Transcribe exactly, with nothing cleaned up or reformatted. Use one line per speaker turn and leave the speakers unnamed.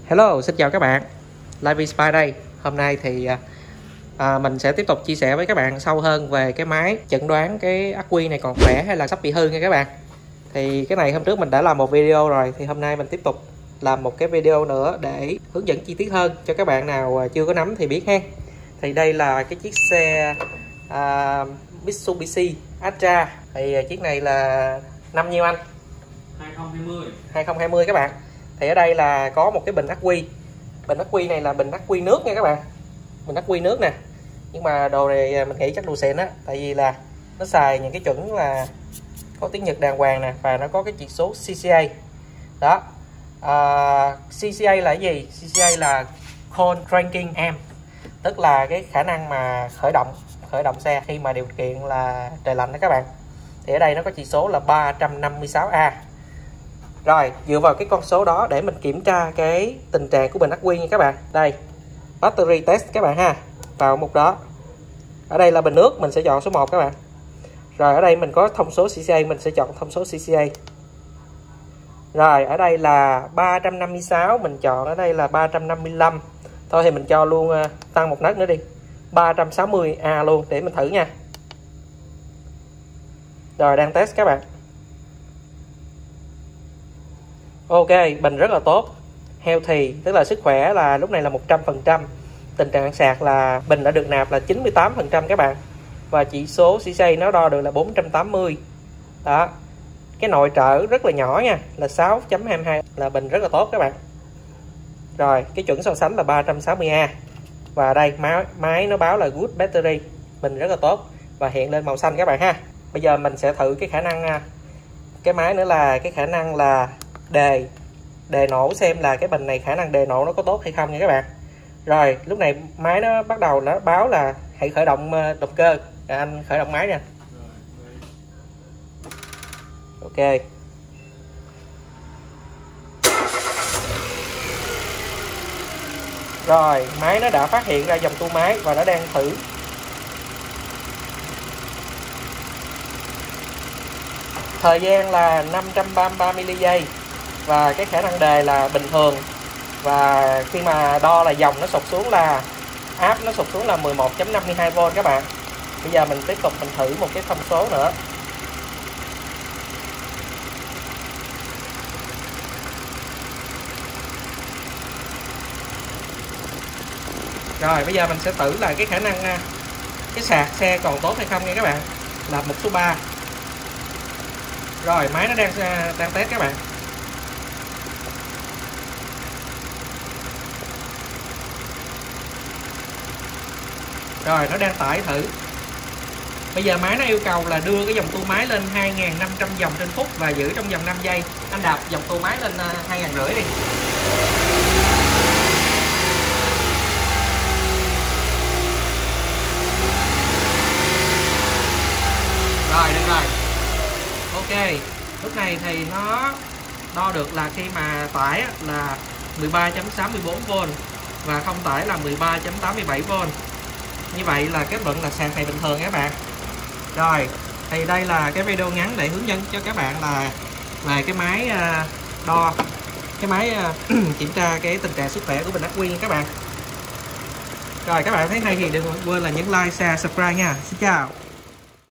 Hello, xin chào các bạn. LiveSpy đây. Hôm nay thì à, mình sẽ tiếp tục chia sẻ với các bạn sâu hơn về cái máy chẩn đoán cái ắc quy này còn khỏe hay là sắp bị hư nha các bạn. Thì cái này hôm trước mình đã làm một video rồi, thì hôm nay mình tiếp tục làm một cái video nữa để hướng dẫn chi tiết hơn cho các bạn nào chưa có nắm thì biết ha. Thì đây là cái chiếc xe à, Mitsubishi Atra. Thì chiếc này là năm nhiêu anh?
hai không hai không.
hai không hai không các bạn. Thì ở đây là có một cái bình ắc quy. Bình ắc quy này là bình ắc quy nước nha các bạn. Bình ắc quy nước nè. Nhưng mà đồ này mình nghĩ chắc đồ xịn á, tại vì là nó xài những cái chuẩn là có tiếng Nhật đàng hoàng nè, và nó có cái chỉ số xê xê a. Đó. À, xê xê a là cái gì? xê xê a là Cold Cranking Amp, tức là cái khả năng mà khởi động khởi động xe khi mà điều kiện là trời lạnh đó các bạn. Thì ở đây nó có chỉ số là ba trăm năm mươi sáu A. Rồi, dựa vào cái con số đó để mình kiểm tra cái tình trạng của bình ắc quy nha các bạn. Đây, battery test các bạn ha. Vào mục đó. Ở đây là bình nước, mình sẽ chọn số một các bạn. Rồi ở đây mình có thông số xê xê a, mình sẽ chọn thông số xê xê a. Rồi, ở đây là ba trăm năm mươi sáu, mình chọn ở đây là ba trăm năm mươi lăm. Thôi thì mình cho luôn uh, tăng một nấc nữa đi. ba trăm sáu mươi A luôn để mình thử nha. Rồi đang test các bạn. Ok, bình rất là tốt, healthy, tức là sức khỏe là lúc này là một trăm phần trăm. Tình trạng sạc là bình đã được nạp là chín mươi tám phần trăm các bạn. Và chỉ số xê xê a nó đo được là bốn trăm tám mươi. Đó. Cái nội trợ rất là nhỏ nha, là sáu chấm hai mươi hai, là bình rất là tốt các bạn. Rồi, cái chuẩn so sánh là ba trăm sáu mươi A. Và đây máy, máy nó báo là good battery, bình rất là tốt và hiện lên màu xanh các bạn ha. Bây giờ mình sẽ thử cái khả năng cái máy nữa là cái khả năng là đề đề nổ, xem là cái bình này khả năng đề nổ nó có tốt hay không nha các bạn. Rồi lúc này máy nó bắt đầu nó báo là hãy khởi động động cơ. Rồi, anh khởi động máy nha. Ok. Rồi máy nó đã phát hiện ra dòng tua máy và nó đang thử. Thời gian là năm trăm ba mươi ba mi-li giây. Và cái khả năng đề là bình thường. Và khi mà đo là dòng nó sụt xuống là áp nó sụt xuống là mười một chấm năm mươi hai vôn các bạn. Bây giờ mình tiếp tục mình thử một cái thông số nữa. Rồi bây giờ mình sẽ thử là cái khả năng cái sạc xe còn tốt hay không nha các bạn. Là một số ba. Rồi máy nó đang đang test các bạn. Rồi nó đang tải thử. Bây giờ máy nó yêu cầu là đưa cái dòng tua máy lên hai nghìn năm trăm vòng trên phút và giữ trong vòng năm giây. Anh đạp dòng tua máy lên hai nghìn năm trăm đi. Rồi được rồi. Ok, lúc này thì nó đo được là khi mà tải là mười ba chấm sáu mươi bốn vôn và không tải là mười ba chấm tám mươi bảy vôn. Như vậy là kết luận là sạc này bình thường các bạn. Rồi, thì đây là cái video ngắn để hướng dẫn cho các bạn là về cái máy đo, cái máy kiểm tra cái tình trạng sức khỏe của bình ắc quy các bạn. Rồi các bạn thấy hay thì đừng quên là nhấn like, share, subscribe nha. Xin chào.